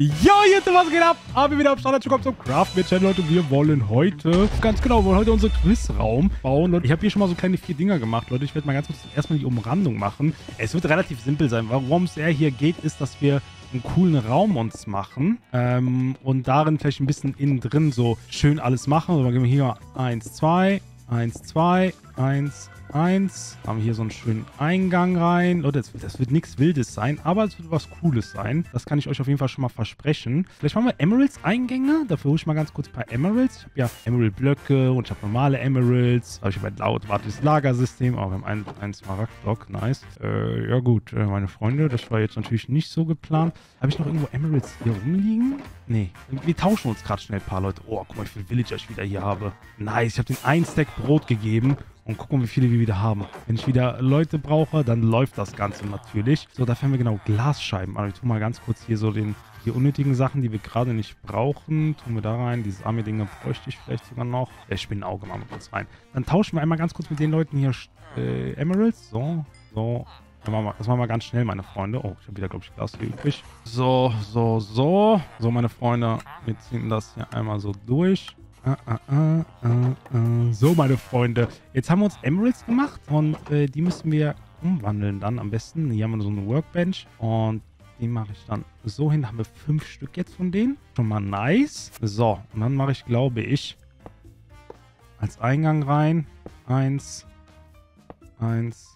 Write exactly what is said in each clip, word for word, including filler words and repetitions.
Ja, jetzt was geht ab? Haben wir wieder am Start gekommen zum Craft mit Channel, Leute. Wir wollen heute, ganz genau, wir wollen heute unseren Quizraum bauen. Leute, ich habe hier schon mal so kleine vier Dinger gemacht, Leute. Ich werde mal ganz kurz erstmal die Umrandung machen. Es wird relativ simpel sein. Worum es eher hier geht, ist, dass wir einen coolen Raum uns machen ähm, und darin vielleicht ein bisschen innen drin so schön alles machen. Also, dann gehen wir hier eins, zwei, eins, zwei, eins, eins. Haben wir hier so einen schönen Eingang rein. Leute, das, das wird nichts Wildes sein, aber es wird was Cooles sein. Das kann ich euch auf jeden Fall schon mal versprechen. Vielleicht machen wir Emeralds-Eingänge. Dafür hole ich mal ganz kurz ein paar Emeralds. Ich habe ja Emerald-Blöcke und ich habe normale Emeralds. Da habe ich aber ein automatisches Lagersystem. Aber wir haben einen, einen Smaragd-Block. Nice. Äh, ja gut, äh, meine Freunde, das war jetzt natürlich nicht so geplant. Habe ich noch irgendwo Emeralds hier rumliegen? Nee. Wir tauschen uns gerade schnell ein paar Leute. Oh, guck mal, wie viele Villager ich wieder hier habe. Nice. Ich habe den ein Stack Brot gegeben. Und gucken, wie viele wir wieder haben. Wenn ich wieder Leute brauche, dann läuft das Ganze natürlich. So, dafür haben wir genau Glasscheiben. Also ich tue mal ganz kurz hier so den, die unnötigen Sachen, die wir gerade nicht brauchen. Tun wir da rein. Dieses Army-Ding bräuchte ich vielleicht sogar noch. Der Spinnenauge machen wir kurz rein. Dann tauschen wir einmal ganz kurz mit den Leuten hier äh, Emeralds. So, so. Das machen, wir, das machen wir ganz schnell, meine Freunde. Oh, ich habe wieder, glaube ich, Glas hier übrig. So, so, so. So, meine Freunde, wir ziehen das hier einmal so durch. Ah, ah, ah, ah, ah. So, meine Freunde. Jetzt haben wir uns Emeralds gemacht und äh, die müssen wir umwandeln dann am besten. Hier haben wir so eine Workbench und die mache ich dann so hin. Da haben wir fünf Stück jetzt von denen. Schon mal nice. So, und dann mache ich, glaube ich, als Eingang rein. Eins, eins,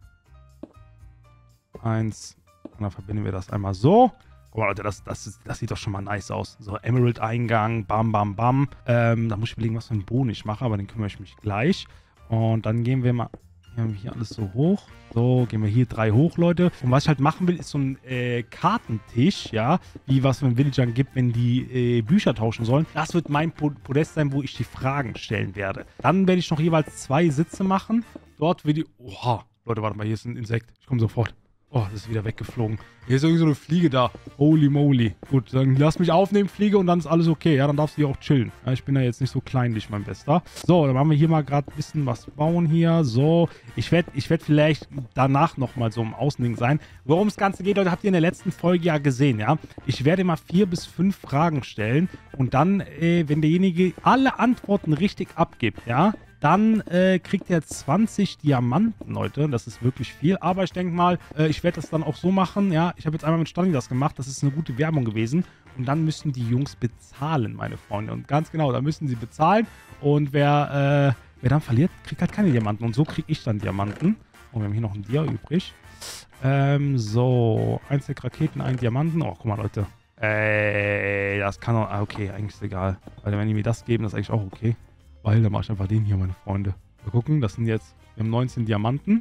eins. Und dann verbinden wir das einmal so. Guck mal, Leute, das, das, ist, das sieht doch schon mal nice aus. So, Emerald-Eingang, bam, bam, bam. Ähm, da muss ich überlegen, was für einen Boden ich mache, aber den kümmere ich mich gleich. Und dann gehen wir mal, hier haben wir hier alles so hoch. So, gehen wir hier drei hoch, Leute. Und was ich halt machen will, ist so ein äh, Kartentisch, ja, wie was es in Villagern gibt, wenn die äh, Bücher tauschen sollen. Das wird mein Podest sein, wo ich die Fragen stellen werde. Dann werde ich noch jeweils zwei Sitze machen. Dort wird die... Oha, Leute, warte mal, hier ist ein Insekt. Ich komme sofort. Oh, das ist wieder weggeflogen. Hier ist irgendwie so eine Fliege da. Holy moly. Gut, dann lass mich aufnehmen, Fliege, und dann ist alles okay. Ja, dann darfst du hier auch chillen. Ja, ich bin ja jetzt nicht so kleinlich, mein Bester. So, dann haben wir hier mal gerade ein bisschen was bauen hier. So, ich werde ich werd vielleicht danach nochmal so im Außending sein. Worum das Ganze geht, Leute, habt ihr in der letzten Folge ja gesehen, ja. Ich werde mal vier bis fünf Fragen stellen. Und dann, äh, wenn derjenige alle Antworten richtig abgibt, ja, dann äh, kriegt er zwanzig Diamanten, Leute. Das ist wirklich viel. Aber ich denke mal, äh, ich werde das dann auch so machen. Ja, ich habe jetzt einmal mit Stani das gemacht. Das ist eine gute Werbung gewesen. Und dann müssen die Jungs bezahlen, meine Freunde. Und ganz genau, da müssen sie bezahlen. Und wer, äh, wer dann verliert, kriegt halt keine Diamanten. Und so kriege ich dann Diamanten. Und wir haben hier noch ein Dia übrig. Ähm, so. Ein Stack Raketen, ein Diamanten. Oh, guck mal, Leute. Äh, das kann doch... Okay, eigentlich ist egal. Weil wenn die mir das geben, das ist eigentlich auch okay. Weil, dann mache ich einfach den hier, meine Freunde. Wir gucken, das sind jetzt, wir haben neunzehn Diamanten.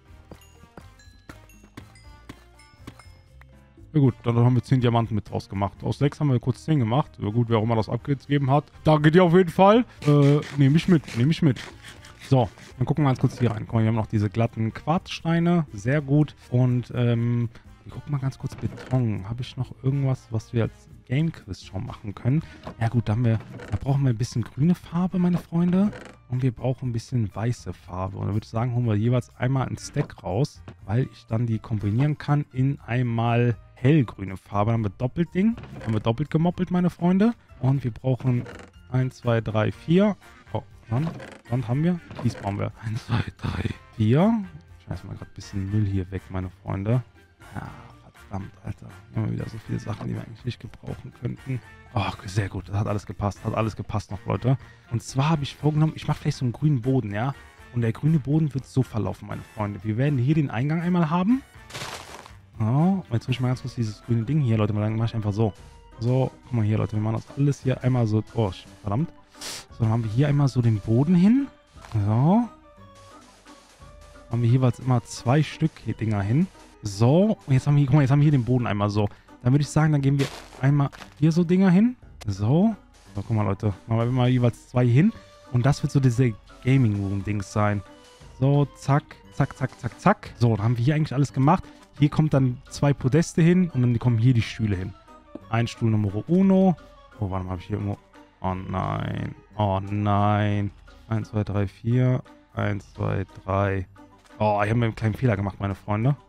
Ja gut, dann haben wir zehn Diamanten mit draus gemacht. Aus sechs haben wir kurz zehn gemacht. Ja gut, wer auch immer das abgegeben hat. Danke dir auf jeden Fall. Äh, nehme ich mit, nehme ich mit. So, dann gucken wir ganz kurz hier rein. Guck mal, wir haben noch diese glatten Quarzsteine. Sehr gut. Und, ähm, wir gucken mal ganz kurz Beton. Habe ich noch irgendwas, was wir als Game Quiz schon machen können? Ja gut, da, haben wir, da brauchen wir ein bisschen grüne Farbe, meine Freunde. Und wir brauchen ein bisschen weiße Farbe. Und da würde ich sagen, holen wir jeweils einmal einen Stack raus, weil ich dann die kombinieren kann in einmal hellgrüne Farbe. Dann haben wir Doppelding. Dann haben wir doppelt gemoppelt, meine Freunde. Und wir brauchen eins, zwei, drei, vier. Oh, Sand. Sand haben wir. Kies brauchen wir. eins, zwei, drei, vier. Ich schmeiß mal gerade ein bisschen Müll hier weg, meine Freunde. Ja, verdammt, Alter. Wir haben wieder so viele Sachen, die wir eigentlich nicht gebrauchen könnten. Ach, sehr gut. Das hat alles gepasst. Hat alles gepasst noch, Leute. Und zwar habe ich vorgenommen, ich mache vielleicht so einen grünen Boden, ja. Und der grüne Boden wird so verlaufen, meine Freunde. Wir werden hier den Eingang einmal haben. So. Und jetzt muss ich mal ganz kurz dieses grüne Ding hier, Leute. Mal dann mache ich einfach so. So, guck mal hier, Leute. Wir machen das alles hier einmal so. Oh, verdammt. So, dann haben wir hier einmal so den Boden hin. So. Haben wir jeweils immer zwei Stück hier Dinger hin. So, und jetzt haben wir, guck mal, jetzt haben wir hier den Boden einmal so. Dann würde ich sagen, dann geben wir einmal hier so Dinger hin. So. So, guck mal, Leute. Machen wir immer jeweils zwei hin. Und das wird so diese Gaming Room-Dings sein. So, zack, zack, zack, zack, zack. So, dann haben wir hier eigentlich alles gemacht. Hier kommt dann zwei Podeste hin und dann kommen hier die Stühle hin. Ein Stuhl Nummer uno. Oh, warte mal, habe ich hier irgendwo... Oh nein. Oh nein. eins, zwei, drei, vier. eins, zwei, drei. Oh, ich habe mir einen kleinen Fehler gemacht, meine Freunde.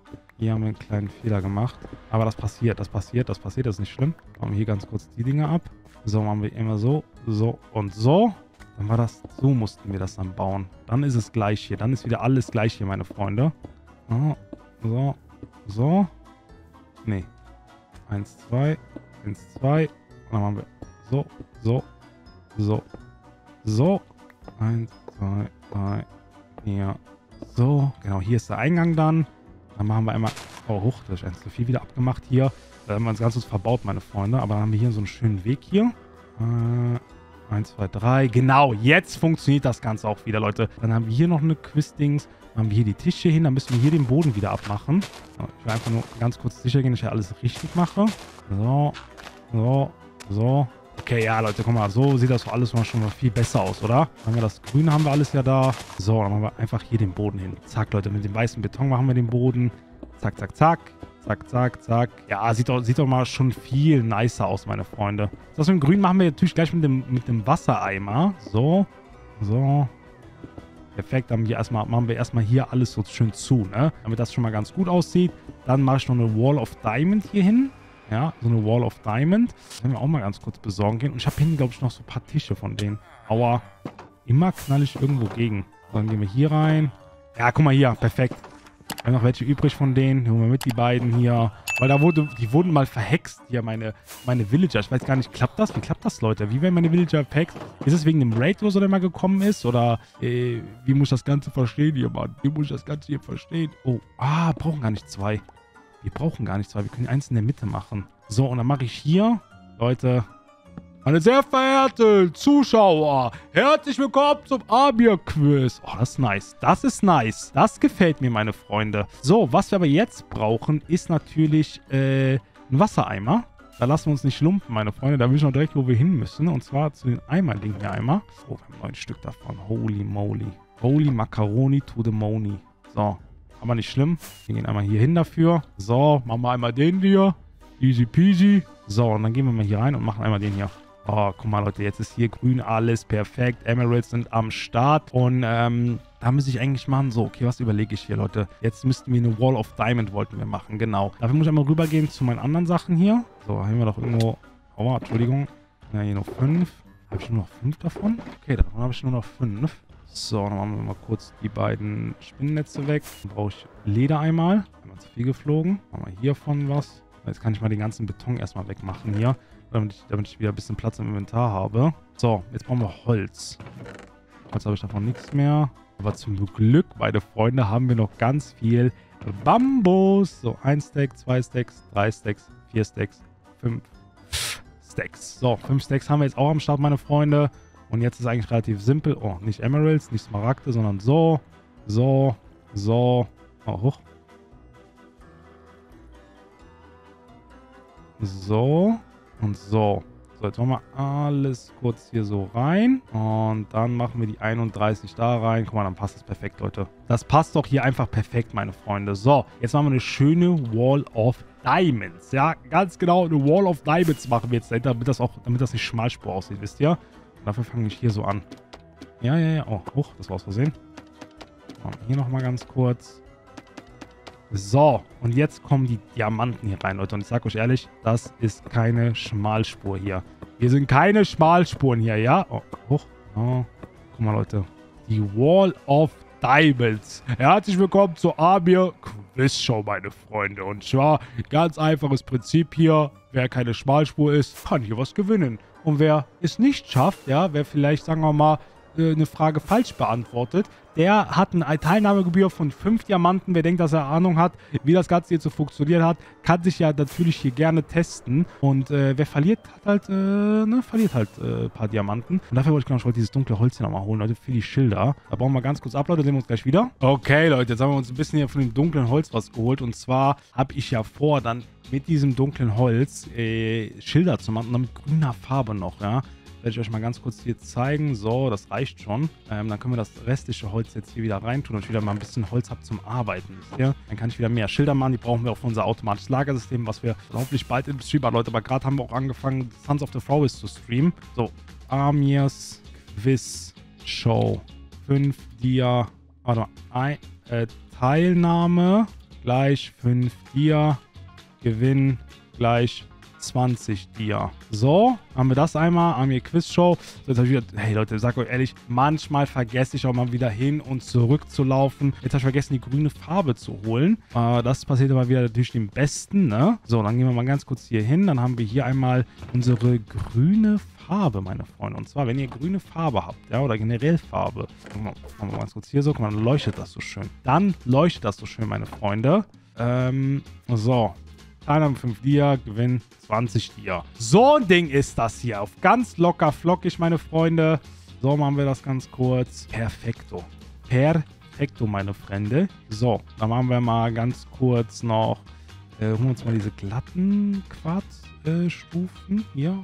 Hier haben wir einen kleinen Fehler gemacht. Aber das passiert, das passiert, das passiert, das ist nicht schlimm. Machen wir hier ganz kurz die Dinge ab. So, machen wir immer so, so und so. Dann war das, so mussten wir das dann bauen. Dann ist es gleich hier. Dann ist wieder alles gleich hier, meine Freunde. So, so, so. Nee. Eins, zwei, eins, zwei. Und dann machen wir so, so, so, so. Eins, zwei, drei, vier. So. Genau, hier ist der Eingang dann. Dann machen wir einmal, oh, hoch, das ist eins zu viel wieder abgemacht hier. Da haben wir uns ganz kurz verbaut, meine Freunde. Aber dann haben wir hier so einen schönen Weg hier. Äh, eins, zwei, drei. Genau, jetzt funktioniert das Ganze auch wieder, Leute. Dann haben wir hier noch eine Quiz-Dings. Dann haben wir hier die Tische hin. Dann müssen wir hier den Boden wieder abmachen. Ich will einfach nur ganz kurz sicher gehen, dass ich alles richtig mache. So, so, so. Okay, ja, Leute, guck mal. So sieht das alles schon mal viel besser aus, oder? Dann haben wir das Grüne, haben wir alles ja da. So, dann machen wir einfach hier den Boden hin. Zack, Leute, mit dem weißen Beton machen wir den Boden. Zack, zack, zack. Zack, zack, zack. Ja, sieht doch, sieht doch mal schon viel nicer aus, meine Freunde. Das mit dem Grün machen wir natürlich gleich mit dem, mit dem Wassereimer. So, so. Perfekt, dann haben wir erstmal, machen wir erstmal hier alles so schön zu, ne? Damit das schon mal ganz gut aussieht. Dann mache ich noch eine Wall of Diamond hier hin. Ja, so eine Wall of Diamond. Das werden wir auch mal ganz kurz besorgen gehen. Und ich habe hinten, glaube ich, noch so ein paar Tische von denen. Aua. Immer knall ich irgendwo gegen. Dann gehen wir hier rein. Ja, guck mal hier. Perfekt. Wir haben noch welche übrig von denen. Nehmen wir mit, die beiden hier. Weil da wurde, die wurden mal verhext hier, meine, meine Villager. Ich weiß gar nicht, klappt das? Wie klappt das, Leute? Wie werden meine Villager verhext? Ist es wegen dem Raid, wo so der mal gekommen ist? Oder äh, wie muss ich das Ganze verstehen hier, Mann? Wie muss ich das Ganze hier verstehen? Oh, ah, brauchen gar nicht zwei. Wir brauchen gar nicht zwei. Wir können eins in der Mitte machen. So, und dann mache ich hier, Leute, meine sehr verehrten Zuschauer, herzlich willkommen zum Abir-Quiz. Oh, das ist nice. Das ist nice. Das gefällt mir, meine Freunde. So, was wir aber jetzt brauchen, ist natürlich äh, ein Wassereimer. Da lassen wir uns nicht lumpen, meine Freunde. Da wissen wir direkt, wo wir hin müssen. Und zwar zu den Eimern-Ding hier einmal. Oh, wir haben neun Stück davon. Holy moly. Holy Macaroni to the Moni. So. Aber nicht schlimm. Wir gehen einmal hier hin dafür. So, machen wir einmal den hier. Easy peasy. So, und dann gehen wir mal hier rein und machen einmal den hier. Oh, guck mal, Leute, jetzt ist hier grün alles perfekt. Emeralds sind am Start. Und ähm, da muss ich eigentlich machen. So, okay, was überlege ich hier, Leute? Jetzt müssten wir eine Wall of Diamond wollten wir machen, genau. Dafür muss ich einmal rübergehen zu meinen anderen Sachen hier. So, haben wir doch irgendwo... Oh, Entschuldigung. Ja, hier noch fünf. Habe ich nur noch fünf davon? Okay, davon habe ich nur noch fünf. So, dann machen wir mal kurz die beiden Spinnennetze weg. Dann brauche ich Leder einmal. Einmal zu viel geflogen. Machen wir hiervon was. Jetzt kann ich mal den ganzen Beton erstmal wegmachen hier. Damit ich, damit ich wieder ein bisschen Platz im Inventar habe. So, jetzt brauchen wir Holz. Holz habe ich davon nichts mehr. Aber zum Glück, meine Freunde, haben wir noch ganz viel Bambus. So, ein Stack, zwei Stacks, drei Stacks, vier Stacks, fünf Stacks. So, fünf Stacks haben wir jetzt auch am Start, meine Freunde. Und jetzt ist eigentlich relativ simpel. Oh, nicht Emeralds, nicht Smaragde, sondern so, so, so. Oh, hoch. So und so. So, jetzt machen wir alles kurz hier so rein. Und dann machen wir die einunddreißig da rein. Guck mal, dann passt das perfekt, Leute. Das passt doch hier einfach perfekt, meine Freunde. So, jetzt machen wir eine schöne Wall of Diamonds. Ja, ganz genau, eine Wall of Diamonds machen wir jetzt, damit das auch, damit das nicht Schmalspur aussieht, wisst ihr? Dafür fange ich hier so an. Ja, ja, ja. Oh, hoch, das war aus Versehen. Hier nochmal ganz kurz. So, und jetzt kommen die Diamanten hier rein, Leute. Und ich sage euch ehrlich, das ist keine Schmalspur hier. Hier sind keine Schmalspuren hier, ja? Oh, hoch. Oh. Guck mal, Leute. Die Wall of Diamonds. Herzlich willkommen zur Abir Quiz Show, meine Freunde. Und zwar, ganz einfaches Prinzip hier. Wer keine Schmalspur ist, kann hier was gewinnen. Und wer es nicht schafft, ja, wer vielleicht, sagen wir mal, eine Frage falsch beantwortet, der hat eine Teilnahmegebühr von fünf Diamanten. Wer denkt, dass er Ahnung hat, wie das Ganze jetzt so funktioniert hat, kann sich ja natürlich hier gerne testen. Und äh, wer verliert, hat halt, äh, ne, verliert halt äh, ein paar Diamanten. Und dafür wollte ich, glaube ich, dieses dunkle Holz hier nochmal holen, Leute, für die Schilder. Da brauchen wir ganz kurz ab, Leute, sehen wir uns gleich wieder. Okay, Leute, jetzt haben wir uns ein bisschen hier von dem dunklen Holz was geholt. Und zwar habe ich ja vor, dann mit diesem dunklen Holz äh, Schilder zu machen, und dann mit grüner Farbe noch, ja. Werde ich euch mal ganz kurz hier zeigen. So, das reicht schon. Ähm, dann können wir das restliche Holz jetzt hier wieder reintun und ich wieder mal ein bisschen Holz habe zum Arbeiten. Hier. Dann kann ich wieder mehr Schilder machen. Die brauchen wir auch für unser automatisches Lagersystem, was wir hoffentlich bald im Stream haben, Leute. Aber gerade haben wir auch angefangen, Sons of the Forest zu streamen. So, Amirs Quiz Show. fünf Dia. Warte mal. Ein, äh, Teilnahme. gleich fünf Dia. Gewinn gleich zwanzig Dia. So, haben wir das einmal. Haben wir Quizshow. So, jetzt habe ich wieder, hey Leute, sag euch ehrlich, manchmal vergesse ich auch mal wieder hin und zurück zu laufen. Jetzt habe ich vergessen, die grüne Farbe zu holen. Äh, das passiert aber wieder natürlich dem Besten, ne? So, dann gehen wir mal ganz kurz hier hin. Dann haben wir hier einmal unsere grüne Farbe, meine Freunde. Und zwar, wenn ihr grüne Farbe habt, ja, oder generell Farbe. Machen wir mal ganz kurz hier so. Guck mal, dann leuchtet das so schön. Dann leuchtet das so schön, meine Freunde. Ähm, so. Teilnahme fünf Dia, Gewinn zwanzig Dia. So ein Ding ist das hier. Auf ganz locker flockig, meine Freunde. So machen wir das ganz kurz. Perfekto. Perfekto, meine Freunde. So, dann machen wir mal ganz kurz noch. Äh, holen wir uns mal diese glatten Quarz-Stufen äh, hier.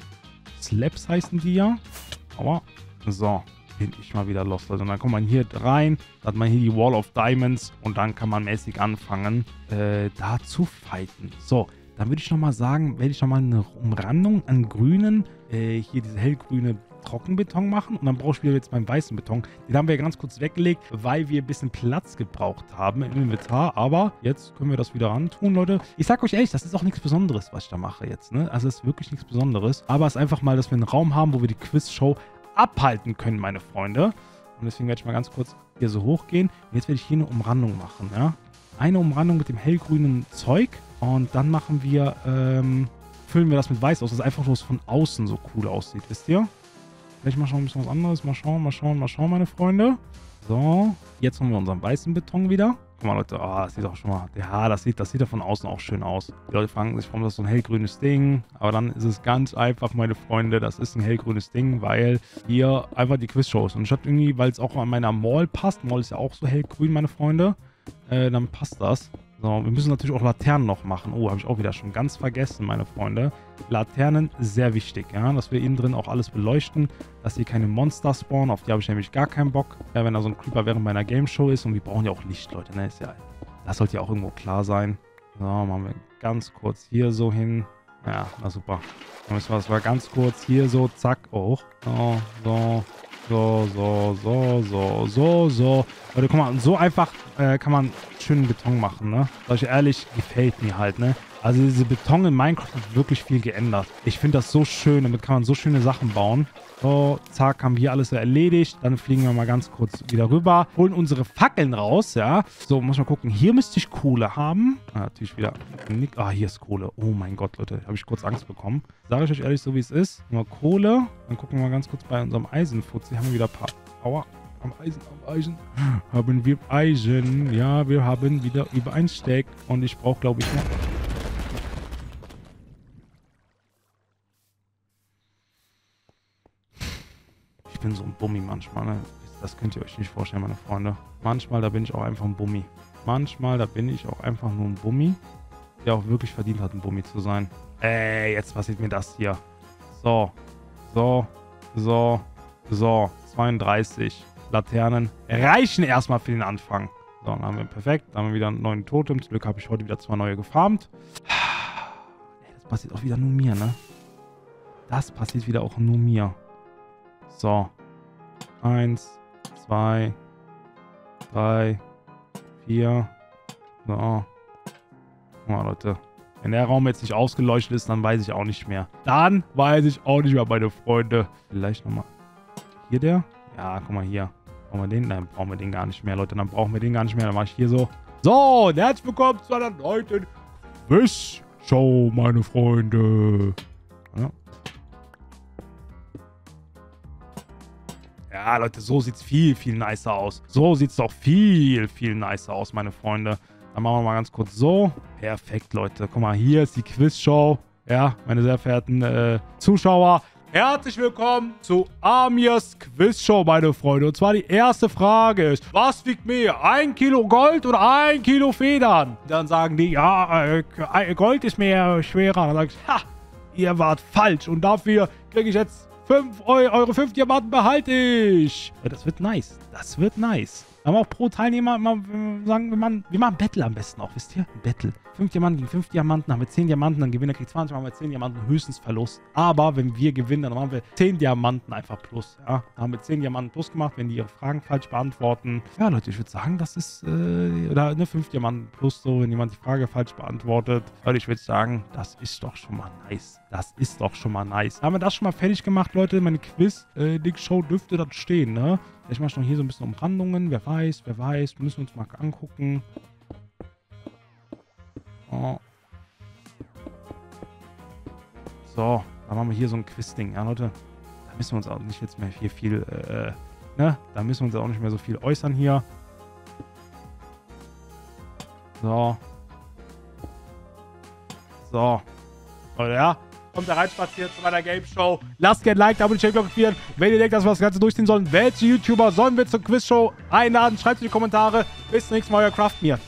Slabs heißen die ja. Aber, so. Bin ich mal wieder lost. Also dann kommt man hier rein, dann hat man hier die Wall of Diamonds und dann kann man mäßig anfangen, äh, da zu fighten. So, dann würde ich nochmal sagen, werde ich nochmal eine Umrandung an grünen, äh, hier diese hellgrüne Trockenbeton machen und dann brauche ich wieder jetzt meinen weißen Beton. Den haben wir ja ganz kurz weggelegt, weil wir ein bisschen Platz gebraucht haben im Inventar, aber jetzt können wir das wieder ran tun, Leute. Ich sag euch ehrlich, das ist auch nichts Besonderes, was ich da mache jetzt, ne? Also es ist wirklich nichts Besonderes, aber es ist einfach mal, dass wir einen Raum haben, wo wir die Quizshow abhalten können, meine Freunde. Und deswegen werde ich mal ganz kurz hier so hochgehen. Und jetzt werde ich hier eine Umrandung machen, ja. Eine Umrandung mit dem hellgrünen Zeug. Und dann machen wir, ähm, füllen wir das mit weiß aus, dass es einfach bloß von außen so cool aussieht, wisst ihr? Vielleicht mal schauen, ein bisschen was anderes. Mal schauen, mal schauen, mal schauen, meine Freunde. So, jetzt haben wir unseren weißen Beton wieder. Guck mal, Leute, oh, das sieht auch schon mal, ja, das sieht, das sieht ja von außen auch schön aus. Die Leute fragen sich, warum das so ein hellgrünes Ding? Aber dann ist es ganz einfach, meine Freunde, das ist ein hellgrünes Ding, weil hier einfach die Quizshows. Und statt irgendwie, weil es auch an meiner Mall passt, Mall ist ja auch so hellgrün, meine Freunde, äh, dann passt das. So, wir müssen natürlich auch Laternen noch machen. Oh, habe ich auch wieder schon ganz vergessen, meine Freunde. Laternen, sehr wichtig, ja, dass wir innen drin auch alles beleuchten, dass hier keine Monster spawnen, auf die habe ich nämlich gar keinen Bock. Ja, wenn da so ein Creeper während meiner Game Show ist und wir brauchen ja auch Licht, Leute, ne, ist ja, das sollte ja auch irgendwo klar sein. So, machen wir ganz kurz hier so hin. Ja, na super. Dann müssen wir das mal ganz kurz hier so, zack, hoch. So, so. So, so, so, so, so, so. Leute, guck mal, so einfach äh, kann man schönen Beton machen, ne? Sag ich ehrlich, gefällt mir halt, ne? Also diese Beton in Minecraft hat wirklich viel geändert. Ich finde das so schön, damit kann man so schöne Sachen bauen. So, zack, haben wir hier alles so erledigt. Dann fliegen wir mal ganz kurz wieder rüber. Holen unsere Fackeln raus, ja. So, muss mal gucken. Hier müsste ich Kohle haben. Ah, natürlich wieder. Ah, hier ist Kohle. Oh mein Gott, Leute. Habe ich kurz Angst bekommen. Sage ich euch ehrlich, so wie es ist. Nur Kohle. Dann gucken wir mal ganz kurz bei unserem Eisenfutzi. Haben wir wieder ein paar... Aua. Am Eisen, am Eisen. Haben wir Eisen. Ja, wir haben wieder über ein Stack. Und ich brauche, glaube ich, noch... Ich bin so ein Bummi manchmal, ne? Das könnt ihr euch nicht vorstellen, meine Freunde. Manchmal, da bin ich auch einfach ein Bummi. Manchmal, da bin ich auch einfach nur ein Bummi, der auch wirklich verdient hat, ein Bummi zu sein. Ey, jetzt passiert mir das hier. So, so, so, so. zweiunddreißig Laternen reichen erstmal für den Anfang. So, dann haben wir perfekt. Dann haben wir wieder einen neuen Totem. Zum Glück habe ich heute wieder zwei neue gefarmt. Das passiert auch wieder nur mir, ne? Das passiert wieder auch nur mir. So. Eins, zwei, drei, vier. So. Guck mal, Leute. Wenn der Raum jetzt nicht ausgeleuchtet ist, dann weiß ich auch nicht mehr. Dann weiß ich auch nicht mehr, meine Freunde. Vielleicht nochmal. Hier der? Ja, guck mal hier. Brauchen wir den? Nein, brauchen wir den gar nicht mehr, Leute. Dann brauchen wir den gar nicht mehr. Dann mache ich hier so. So, und herzlich willkommen zu einer neuen Quiz-Show, meine Freunde. Ja. Ja, Leute, so sieht es viel, viel nicer aus. So sieht es doch viel, viel nicer aus, meine Freunde. Dann machen wir mal ganz kurz so. Perfekt, Leute. Guck mal, hier ist die Quizshow. Ja, meine sehr verehrten äh, Zuschauer. Herzlich willkommen zu Amirs Quizshow, meine Freunde. Und zwar die erste Frage ist, was wiegt mehr? Ein Kilo Gold oder ein Kilo Federn? Dann sagen die, ja, äh, Gold ist mehr schwerer. Dann sage ich, ha, ihr wart falsch. Und dafür kriege ich jetzt fünf, eure fünf Diamanten behalte ich. Ja, das wird nice. Das wird nice. haben wir auch pro Teilnehmer immer äh, sagen, wir machen, wir machen Battle am besten auch, wisst ihr? Ein Battle. fünf Diamanten gegen fünf Diamanten, haben wir zehn Diamanten, dann Gewinner kriegt zwanzig, haben wir zehn Diamanten, höchstens Verlust. Aber wenn wir gewinnen, dann machen wir zehn Diamanten einfach plus, ja? Dann haben wir zehn Diamanten plus gemacht, wenn die ihre Fragen falsch beantworten. Ja, Leute, ich würde sagen, das ist, äh, oder ne, fünf Diamanten plus so, wenn jemand die Frage falsch beantwortet. Leute, ich würde sagen, das ist doch schon mal nice. Das ist doch schon mal nice. Haben wir das schon mal fertig gemacht, Leute? Meine Quiz-Dick-Show dürfte das stehen, ne? Ich mache noch hier so ein bisschen Umrandungen. Wer weiß, wer weiß. Wir müssen uns mal angucken. Oh. So, dann machen wir hier so ein Quiz-Ding. Ja, Leute, da müssen wir uns auch nicht jetzt mehr hier viel, äh, ne? Da müssen wir uns auch nicht mehr so viel äußern hier. So. So. Leute, ja. Kommt da reinspaziert zu meiner Game Show. Lasst gerne ein Like, Abo, die Glocke aktivieren. Wenn ihr denkt, dass wir das Ganze durchziehen sollen, welche YouTuber sollen wir zur Quiz Show einladen? Schreibt es in die Kommentare. Bis zum nächsten Mal, euer Craft mir.